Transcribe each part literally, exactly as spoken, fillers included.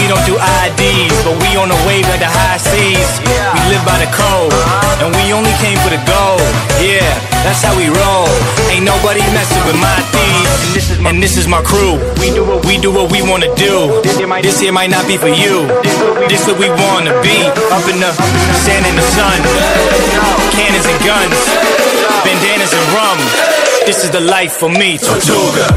we don't do I Ds, but we on the wave at the high seas. We live by the code, and we only came for the gold. Yeah, that's how we roll. Ain't nobody messing with my thieves. And this is my crew. We do what we do what we wanna do. This here might not be for you. This what we wanna be. Up in the sand in the sun. Cannons and guns. Bandanas and rum. This is the life for me, Tortuga.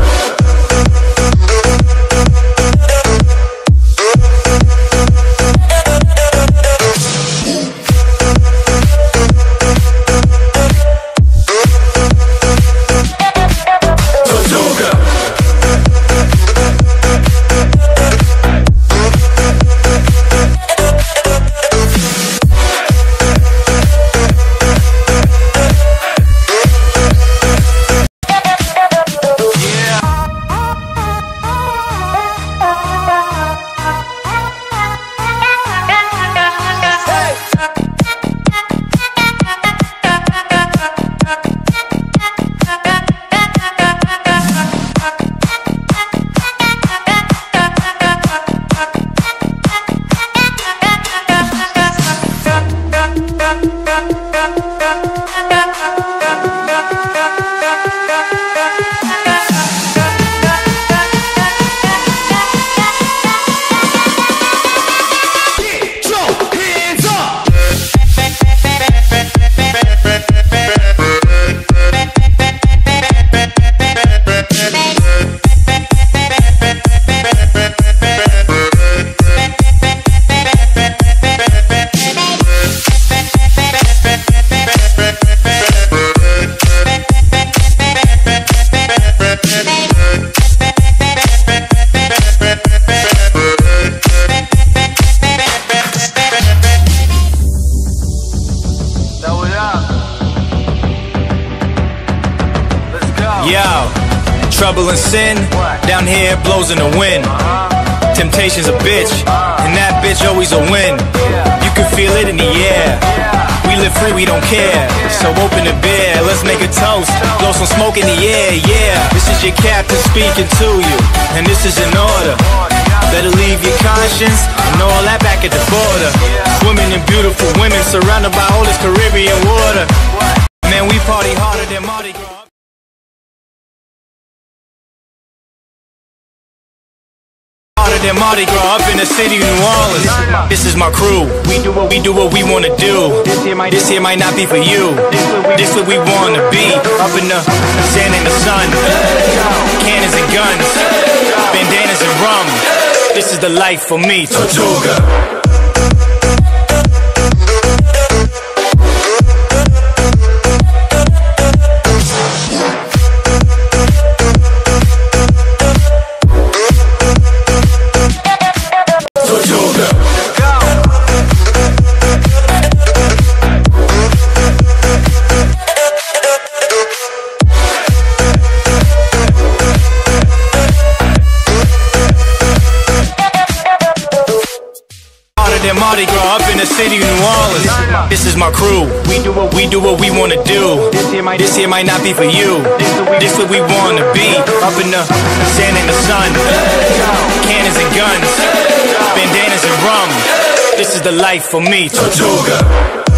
Yo, trouble and sin, down here blows in the wind. Temptation's a bitch, and that bitch always a win. You can feel it in the air. We live free, we don't care. So open the beer, let's make a toast. Blow some smoke in the air, yeah. This is your captain speaking to you, and this is an order. Better leave your conscience and all that back at the border. Swimming in beautiful women, surrounded by all this Caribbean water. Man, we party harder than Mardi Gras. Than Mardi Gras up in the city of New Orleans. This is my crew. We do what we do what we wanna do. This here might, this here might not be for you. This what we wanna be. Up in the sand in the sun. Cannons and guns. Bandanas and rum. This is the life for me, Tortuga. Mardi Gras up in the city of New Orleans. This is my crew. We do what we do what we wanna do. This here might, this here might not be for you. This what we wanna be. Up in the sand in the sun. Cannons and guns. Bandanas and rum. This is the life for me, Tortuga.